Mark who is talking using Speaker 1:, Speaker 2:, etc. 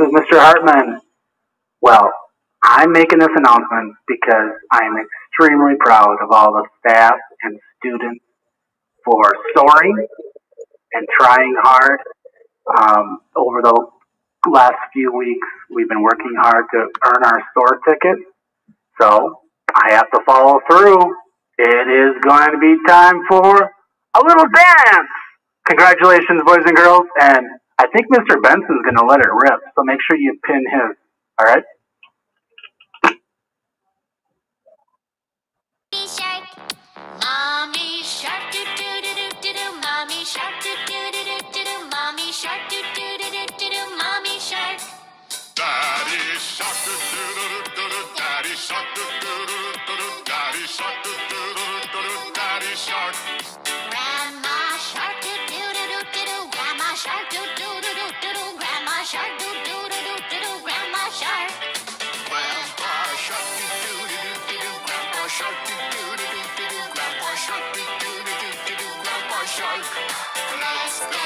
Speaker 1: with Mr. Hartman. Well, I'm making this announcement because I'm extremely proud of all the staff and students for soaring and trying hard. Over the last few weeks, we've been working hard to earn our store ticket, so I have to follow through. It is going to be time for a little dance. Congratulations, boys and girls, and I think Mr. Benson's going to let it rip, so make sure you pin his. All right?
Speaker 2: Mommy shark do do do do do do. Mommy shark do do do do do do. Mommy shark do do do do do do. Mommy shark. Daddy shark do do do do do. Daddy shark do do do do do. Daddy shark do do do do do. Daddy shark. Grandma shark do do do do do do. Grandma shark do do do do do do. Grandma shark do do do do do do. Grandma shark. Grandpa shark do do do do do do. Grandpa shark do do do do do do. Grandpa shark do do do do do do. Grandpa shark. Let's go